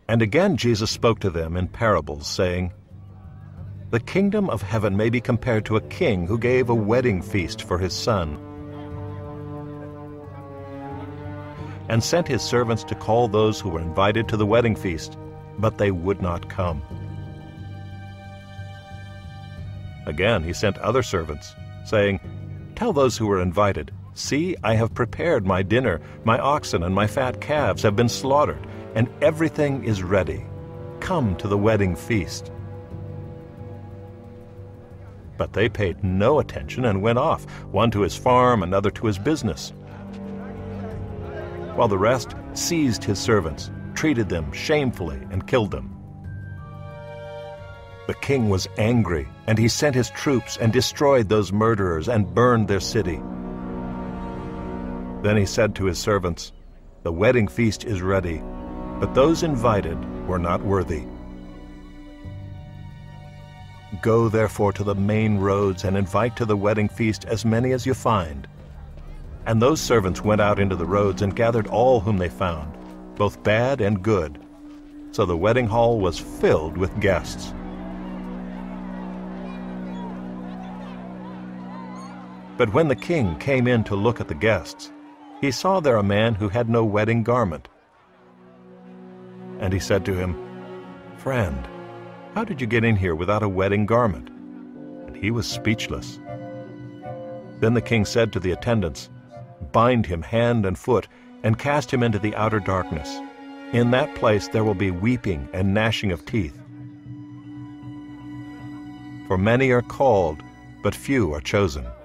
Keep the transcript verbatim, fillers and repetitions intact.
And again Jesus spoke to them in parables, saying, "The kingdom of heaven may be compared to a king who gave a wedding feast for his son, and sent his servants to call those who were invited to the wedding feast, but they would not come. Again he sent other servants, saying, 'Tell those who were invited, see, I have prepared my dinner, my oxen and my fat calves have been slaughtered, and everything is ready. Come to the wedding feast.' But they paid no attention and went off, one to his farm, another to his business, while the rest seized his servants, treated them shamefully, and killed them. The king was angry, and he sent his troops and destroyed those murderers and burned their city. Then he said to his servants, 'The wedding feast is ready, but those invited were not worthy. Go therefore to the main roads and invite to the wedding feast as many as you find.' And those servants went out into the roads and gathered all whom they found, both bad and good. So the wedding hall was filled with guests. But when the king came in to look at the guests, he saw there a man who had no wedding garment. And he said to him, 'Friend, how did you get in here without a wedding garment?' And he was speechless. Then the king said to the attendants, 'Bind him hand and foot, and cast him into the outer darkness. In that place there will be weeping and gnashing of teeth. For many are called, but few are chosen.'